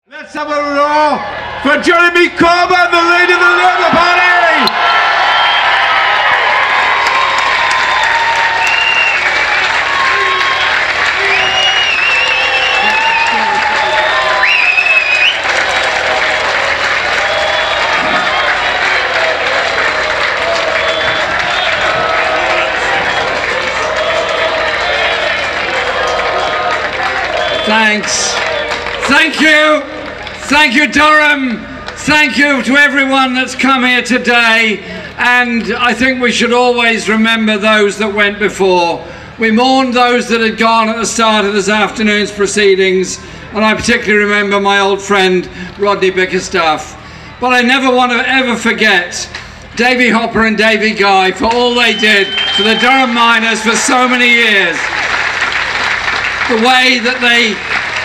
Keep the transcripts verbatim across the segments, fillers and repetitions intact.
Let's have a roar for Jeremy Corbyn, the leader of the Labour Party! Thanks. Thank you. Thank you, Durham. Thank you to everyone that's come here today. And I think we should always remember those that went before. We mourned those that had gone at the start of this afternoon's proceedings. And I particularly remember my old friend, Rodney Bickerstaff. But I never want to ever forget Davy Hopper and Davy Guy for all they did for the Durham miners for so many years. The way that they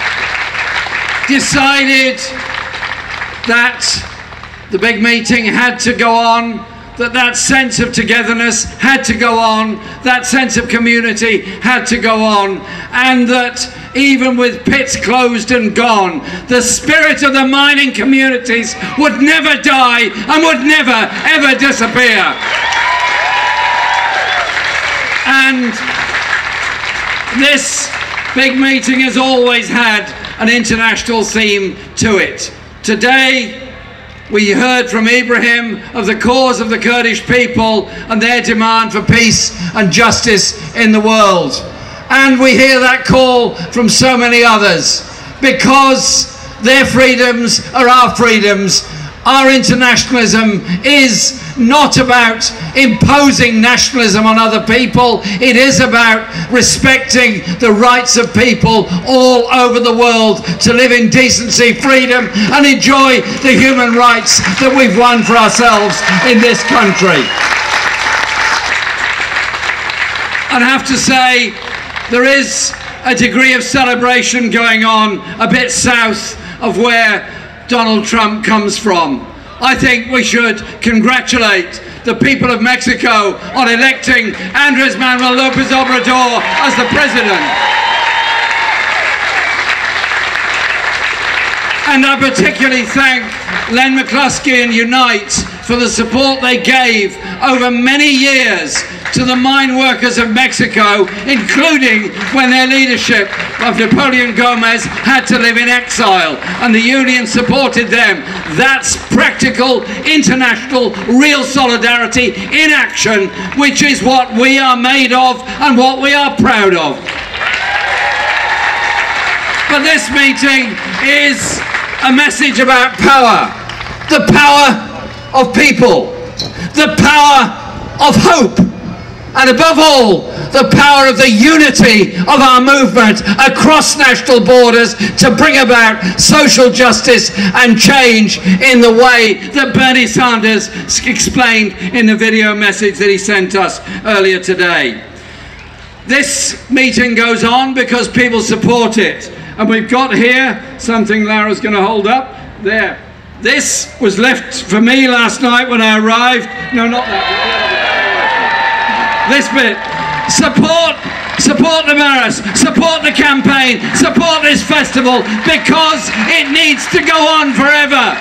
decided that the big meeting had to go on, that that sense of togetherness had to go on, that sense of community had to go on, and that even with pits closed and gone, the spirit of the mining communities would never die and would never ever disappear. And this big meeting has always had an international theme to it. Today, we heard from Ibrahim of the cause of the Kurdish people and their demand for peace and justice in the world. And we hear that call from so many others, because their freedoms are our freedoms. Our internationalism is not about imposing nationalism on other people. It is about respecting the rights of people all over the world to live in decency, freedom, and enjoy the human rights that we've won for ourselves in this country. And I have to say, there is a degree of celebration going on a bit south of where Donald Trump comes from. I think we should congratulate the people of Mexico on electing Andrés Manuel López Obrador as the president. And I particularly thank Len McCluskey and Unite for the support they gave over many years to the mine workers of Mexico, including when their leadership of Napoleon Gomez had to live in exile, and the union supported them. That's practical, international, real solidarity in action, which is what we are made of and what we are proud of. But this meeting is a message about power. The power of people. The power of hope. And above all, the power of the unity of our movement across national borders to bring about social justice and change in the way that Bernie Sanders explained in the video message that he sent us earlier today. This meeting goes on because people support it. And we've got here something Lara's going to hold up there. This was left for me last night when I arrived. No, not that. This bit. Support, support the Maris, support the campaign, support this festival, because it needs to go on forever.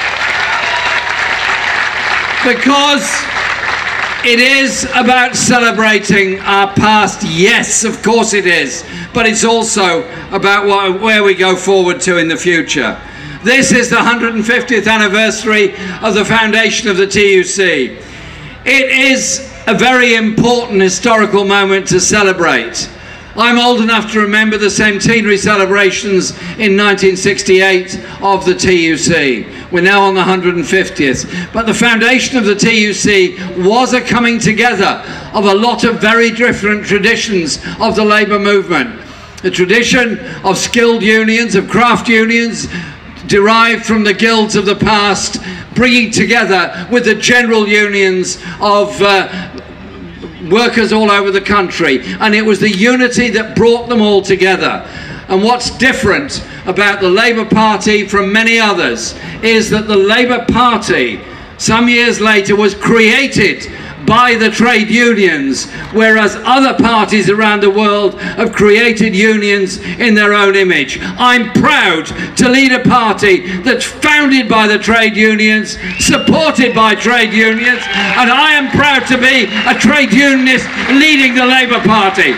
Because it is about celebrating our past. Yes, of course it is. But it's also about what, where we go forward to in the future. This is the one hundred fiftieth anniversary of the foundation of the T U C. It is a very important historical moment to celebrate. I'm old enough to remember the centenary celebrations in nineteen sixty-eight of the T U C. We're now on the one hundred fiftieth. But the foundation of the T U C was a coming together of a lot of very different traditions of the labour movement. The tradition of skilled unions, of craft unions, derived from the guilds of the past, bringing together with the general unions of uh, workers all over the country. And it was the unity that brought them all together. And what's different about the Labour Party from many others is that the Labour Party, some years later, was created by the trade unions, whereas other parties around the world have created unions in their own image. I'm proud to lead a party that's founded by the trade unions, supported by trade unions, and I am proud to be a trade unionist leading the Labour Party.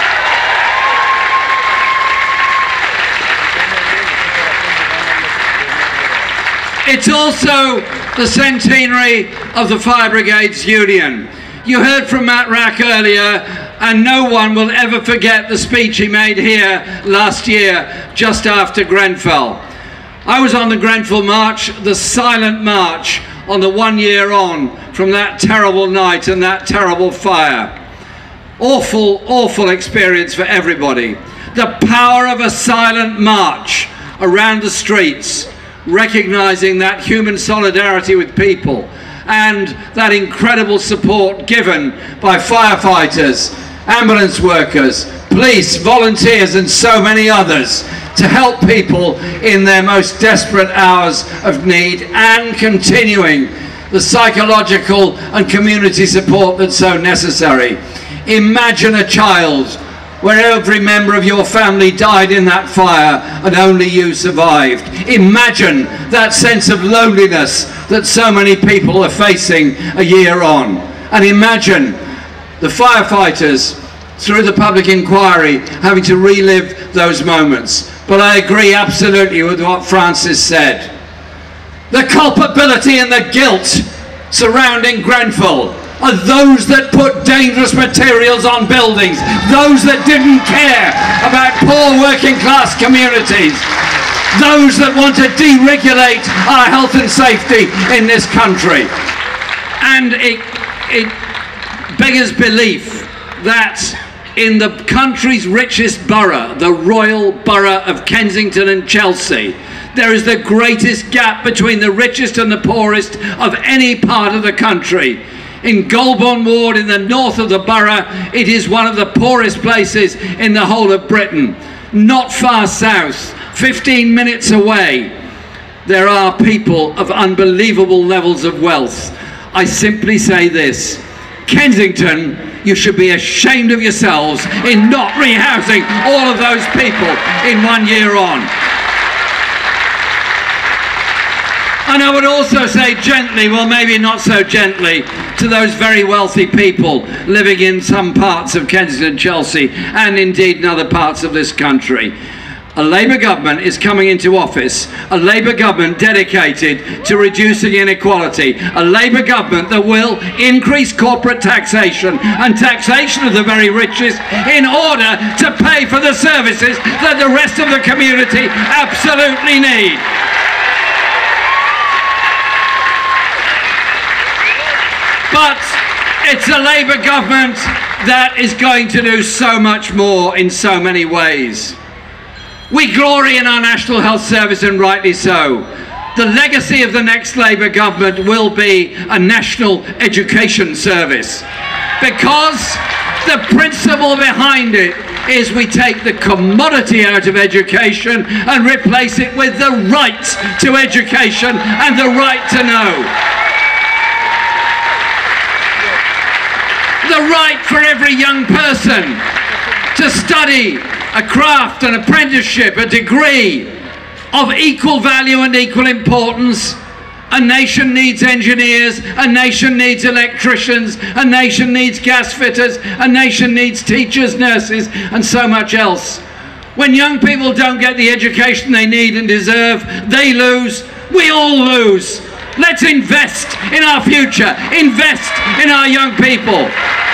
It's also the centenary of the Fire Brigades Union. You heard from Matt Rack earlier, and no one will ever forget the speech he made here last year, just after Grenfell. I was on the Grenfell March, the silent march, on the one year on from that terrible night and that terrible fire. Awful, awful experience for everybody. The power of a silent march around the streets, recognizing that human solidarity with people and that incredible support given by firefighters, ambulance workers, police, volunteers and so many others to help people in their most desperate hours of need, and continuing the psychological and community support that's so necessary. Imagine a child where every member of your family died in that fire and only you survived. Imagine that sense of loneliness that so many people are facing a year on. And imagine the firefighters, through the public inquiry, having to relive those moments. But I agree absolutely with what Francis said. The culpability and the guilt surrounding Grenfell are those that put dangerous materials on buildings, those that didn't care about poor working class communities, those that want to deregulate our health and safety in this country. And it, it beggars belief that in the country's richest borough, the Royal Borough of Kensington and Chelsea, there is the greatest gap between the richest and the poorest of any part of the country. In Golborne Ward, in the north of the borough, it is one of the poorest places in the whole of Britain. Not far south, fifteen minutes away, there are people of unbelievable levels of wealth. I simply say this: Kensington, you should be ashamed of yourselves in not rehousing all of those people in one year on. And I would also say gently, well maybe not so gently, to those very wealthy people living in some parts of Kensington and Chelsea, and indeed in other parts of this country. A Labour government is coming into office, a Labour government dedicated to reducing inequality, a Labour government that will increase corporate taxation and taxation of the very richest in order to pay for the services that the rest of the community absolutely need. But it's a Labour government that is going to do so much more in so many ways. We glory in our National Health Service, and rightly so. The legacy of the next Labour government will be a National Education Service, because the principle behind it is we take the commodity out of education and replace it with the right to education and the right to know. The right for every young person to study a craft, an apprenticeship, a degree of equal value and equal importance. A nation needs engineers, a nation needs electricians, a nation needs gas fitters, a nation needs teachers, nurses, and so much else. When young people don't get the education they need and deserve, they lose, we all lose. Let's invest in our future, invest in our young people.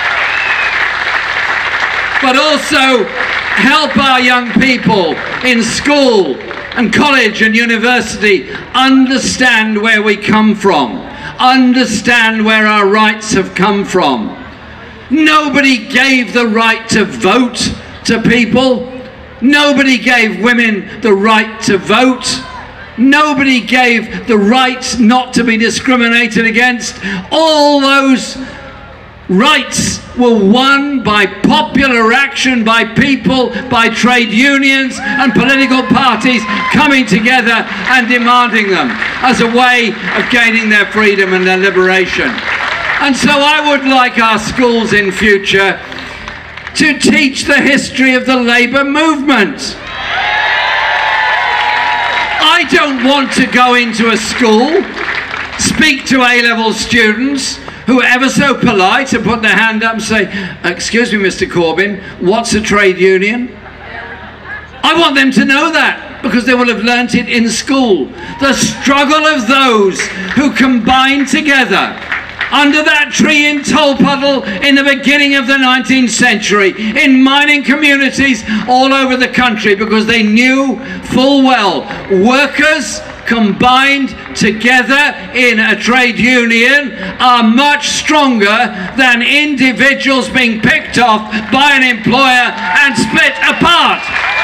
But also help our young people in school and college and university understand where we come from, understand where our rights have come from. Nobody gave the right to vote to people. Nobody gave women the right to vote. Nobody gave the right not to be discriminated against. All those rights were won by popular action, by people, by trade unions and political parties coming together and demanding them as a way of gaining their freedom and their liberation. And so I would like our schools in future to teach the history of the Labour movement. I don't want to go into a school, speak to A-level students who are ever so polite and put their hand up and say, excuse me, Mister Corbyn, what's a trade union? I want them to know that, because they will have learnt it in school. The struggle of those who combined together under that tree in Tolpuddle in the beginning of the nineteenth century, in mining communities all over the country, because they knew full well workers combined together in a trade union are much stronger than individuals being picked off by an employer and split apart.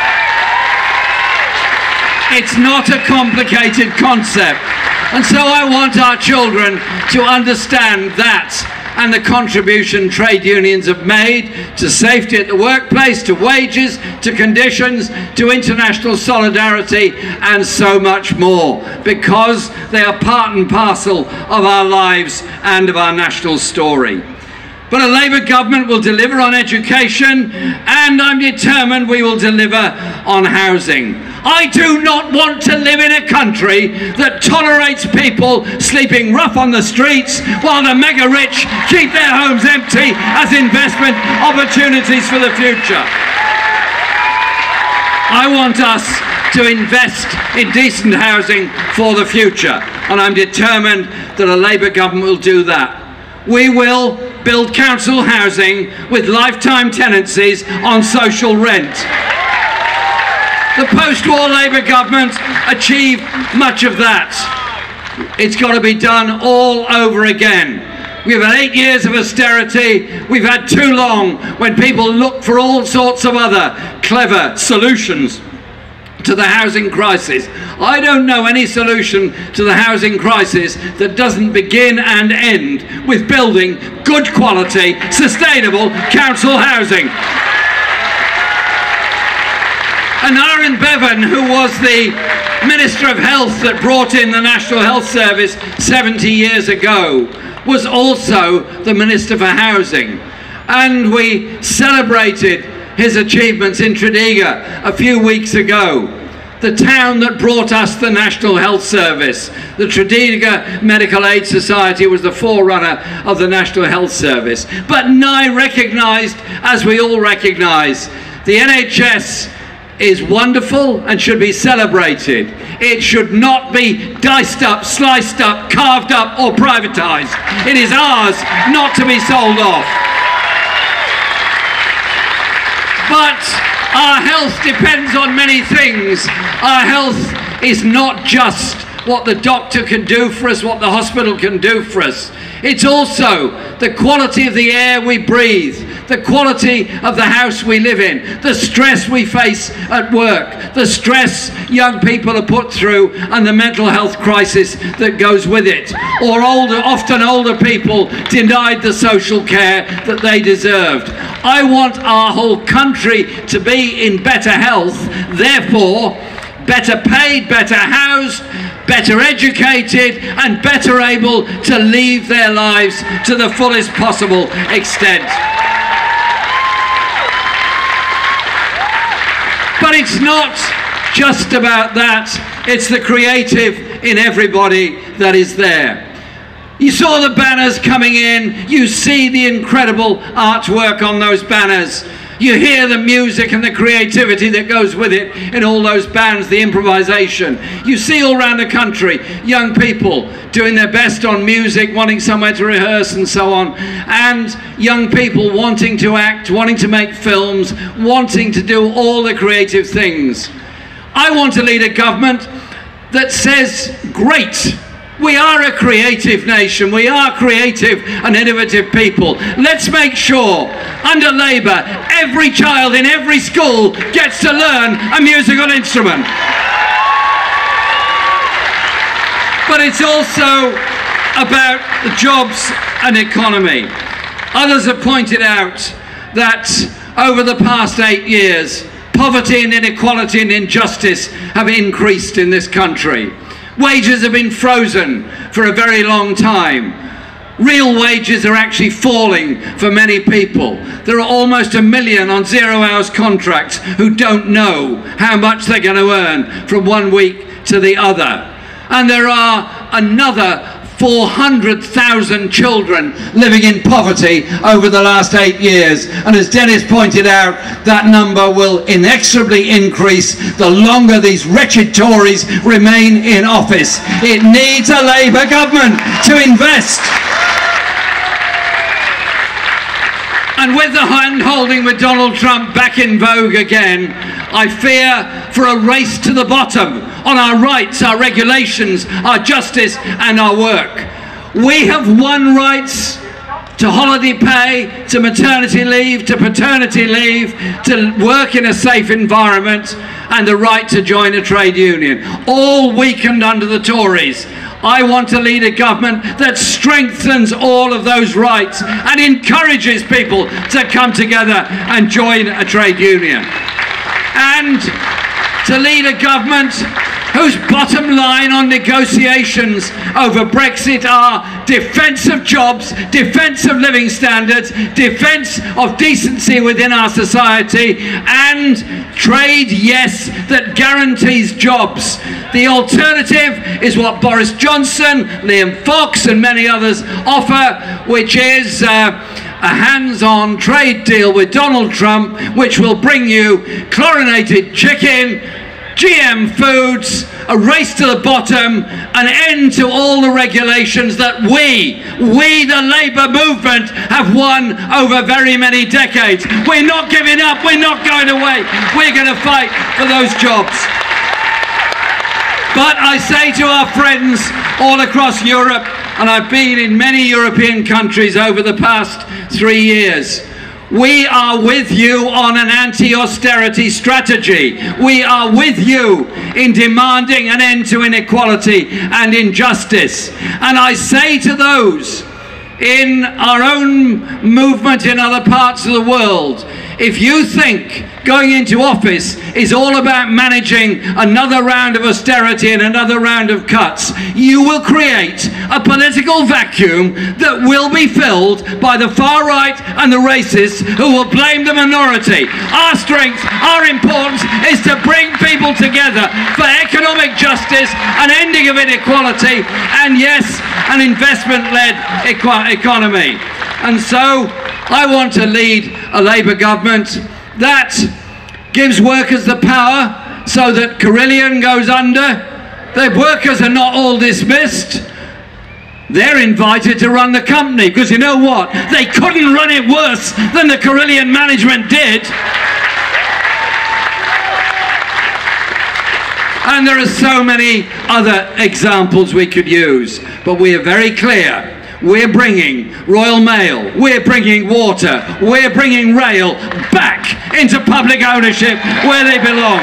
It's not a complicated concept. And so I want our children to understand that and the contribution trade unions have made to safety at the workplace, to wages, to conditions, to international solidarity, and so much more, because they are part and parcel of our lives and of our national story. But a Labour government will deliver on education, and I'm determined we will deliver on housing. I do not want to live in a country that tolerates people sleeping rough on the streets while the mega rich keep their homes empty as investment opportunities for the future. I want us to invest in decent housing for the future, and I'm determined that a Labour government will do that. We will build council housing with lifetime tenancies on social rent. The post-war Labour government achieved much of that. It's got to be done all over again. We've had eight years of austerity. We've had too long when people look for all sorts of other clever solutions to the housing crisis. I don't know any solution to the housing crisis that doesn't begin and end with building good quality, sustainable council housing. And Aaron Bevan, who was the Minister of Health that brought in the National Health Service seventy years ago, was also the Minister for Housing. And we celebrated his achievements in Tredegar a few weeks ago. The town that brought us the National Health Service. The Tredegar Medical Aid Society was the forerunner of the National Health Service. But N I recognised, as we all recognise, the N H S is wonderful and should be celebrated. It should not be diced up, sliced up, carved up or privatised. It is ours not to be sold off. But our health depends on many things. Our health is not just what the doctor can do for us, what the hospital can do for us. It's also the quality of the air we breathe, the quality of the house we live in, the stress we face at work, the stress young people are put through, and the mental health crisis that goes with it. Or older, often older people denied the social care that they deserved. I want our whole country to be in better health, therefore better paid, better housed, better educated, and better able to live their lives to the fullest possible extent. But it's not just about that, it's the creative in everybody that is there. You saw the banners coming in, you see the incredible artwork on those banners. You hear the music and the creativity that goes with it in all those bands, the improvisation. You see all around the country young people doing their best on music, wanting somewhere to rehearse and so on, and young people wanting to act, wanting to make films, wanting to do all the creative things. I want to lead a government that says, great, we are a creative nation, we are creative and innovative people. Let's make sure, under Labour, every child in every school gets to learn a musical instrument. But it's also about the jobs and economy. Others have pointed out that over the past eight years, poverty and inequality and injustice have increased in this country. Wages have been frozen for a very long time. Real wages are actually falling for many people. There are almost a million on zero hours contracts who don't know how much they're going to earn from one week to the other. And there are another four hundred thousand children living in poverty over the last eight years. And as Dennis pointed out, that number will inexorably increase the longer these wretched Tories remain in office. It needs a Labour government to invest. And with the hand-holding with Donald Trump back in vogue again, I fear for a race to the bottom on our rights, our regulations, our justice and our work. We have won rights to holiday pay, to maternity leave, to paternity leave, to work in a safe environment, and the right to join a trade union, all weakened under the Tories. I want to lead a government that strengthens all of those rights and encourages people to come together and join a trade union. And to lead a government whose bottom line on negotiations over Brexit are defence of jobs, defence of living standards, defence of decency within our society, and trade, yes, that guarantees jobs. The alternative is what Boris Johnson, Liam Fox and many others offer, which is uh, a hands-on trade deal with Donald Trump, which will bring you chlorinated chicken, G M foods, a race to the bottom, an end to all the regulations that we, we the Labour movement, have won over very many decades. We're not giving up, we're not going away, we're going to fight for those jobs. But I say to our friends all across Europe, and I've been in many European countries over the past three years, we are with you on an anti-austerity strategy. We are with you in demanding an end to inequality and injustice. And I say to those in our own movement in other parts of the world, if you think going into office is all about managing another round of austerity and another round of cuts, you will create a political vacuum that will be filled by the far right and the racists who will blame the minority. Our strength, our importance is to bring people together for economic justice, an ending of inequality, and yes, an investment-led equ- economy. And so I want to lead a Labour government that gives workers the power so that Carillion goes under. The workers are not all dismissed. They're invited to run the company, because you know what? They couldn't run it worse than the Carillion management did. And there are so many other examples we could use, but we are very clear. We're bringing Royal Mail, we're bringing water, we're bringing rail back into public ownership where they belong.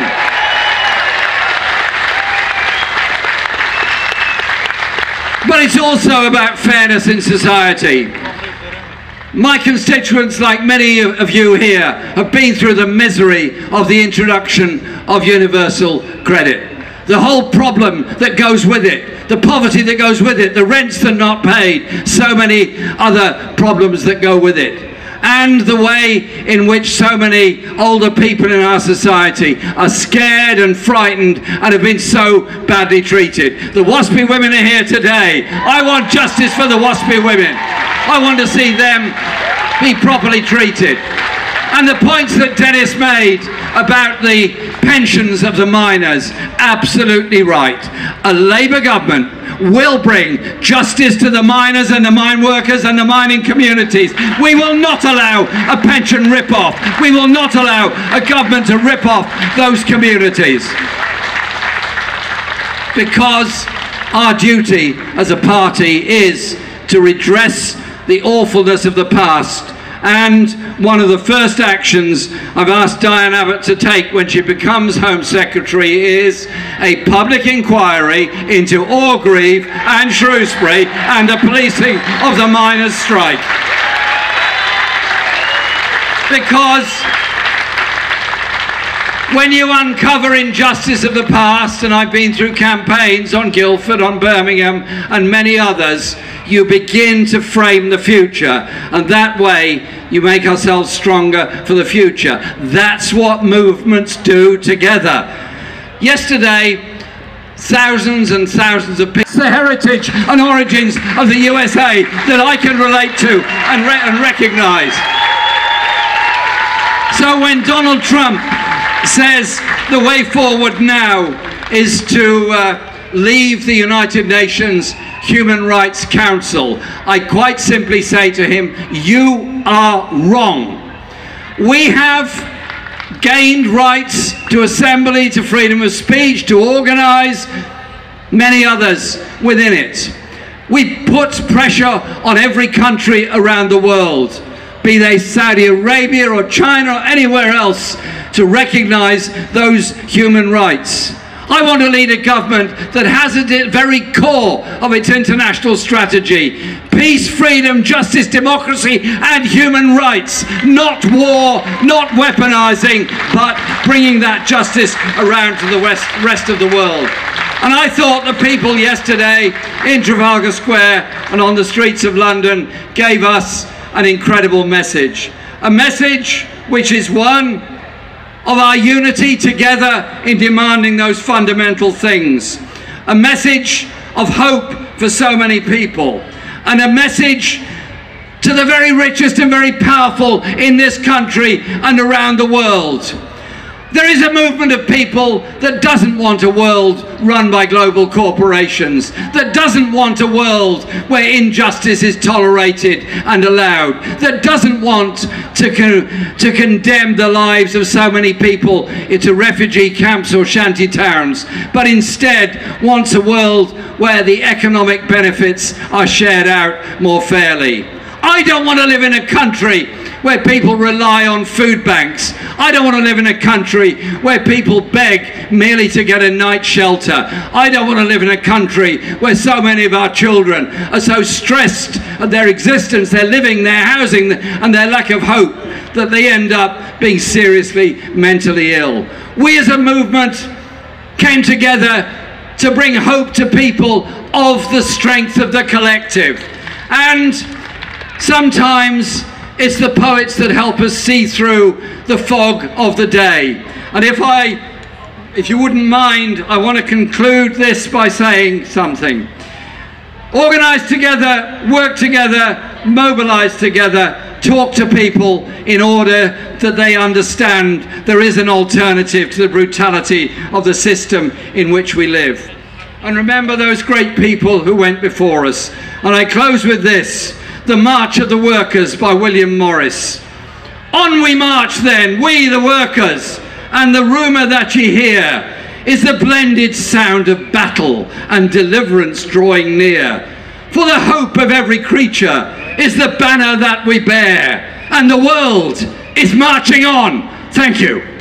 But it's also about fairness in society. My constituents, like many of you here, have been through the misery of the introduction of universal credit. The whole problem that goes with it, the poverty that goes with it, the rents that are not paid, so many other problems that go with it. And the way in which so many older people in our society are scared and frightened and have been so badly treated. The WASPI women are here today. I want justice for the WASPI women. I want to see them be properly treated. And the points that Dennis made about the pensions of the miners, absolutely right. A Labour government will bring justice to the miners and the mine workers and the mining communities. We will not allow a pension rip-off. We will not allow a government to rip off those communities. Because our duty as a party is to redress the awfulness of the past. And one of the first actions I've asked Diane Abbott to take when she becomes Home Secretary is a public inquiry into Orgreave and Shrewsbury and the policing of the miners' strike. Because When you uncover injustice of the past, and I've been through campaigns on Guildford, on Birmingham, and many others, you begin to frame the future, and that way you make ourselves stronger for the future. That's what movements do together. Yesterday, thousands and thousands of people, the heritage and origins of the U S A that I can relate to and, re and recognize. So when Donald Trump says the way forward now is to uh, leave the United Nations Human Rights Council, I quite simply say to him, you are wrong. We have gained rights to assembly, to freedom of speech, to organize, many others within it. We put pressure on every country around the world, be they Saudi Arabia or China or anywhere else, to recognize those human rights. I want to lead a government that has at the very core of its international strategy peace, freedom, justice, democracy and human rights. Not war, not weaponizing, but bringing that justice around to the west, rest of the world. And I thought the people yesterday in Trafalgar Square and on the streets of London gave us an incredible message. A message which is one of our unity together in demanding those fundamental things. A message of hope for so many people. And a message to the very richest and very powerful in this country and around the world. There is a movement of people that doesn't want a world run by global corporations, that doesn't want a world where injustice is tolerated and allowed, that doesn't want to, con to condemn the lives of so many people into refugee camps or shanty towns, but instead wants a world where the economic benefits are shared out more fairly. I don't want to live in a country where people rely on food banks. I don't want to live in a country where people beg merely to get a night's shelter. I don't want to live in a country where so many of our children are so stressed at their existence, their living, their housing and their lack of hope that they end up being seriously mentally ill. We as a movement came together to bring hope to people of the strength of the collective. And sometimes it's the poets that help us see through the fog of the day. And if I, if you wouldn't mind, I want to conclude this by saying something. Organize together, work together, mobilize together, talk to people in order that they understand there is an alternative to the brutality of the system in which we live. And remember those great people who went before us. And I close with this. The March of the Workers by William Morris. On we march then, we the workers, and the rumour that ye hear is the blended sound of battle and deliverance drawing near. For the hope of every creature is the banner that we bear, and the world is marching on. Thank you.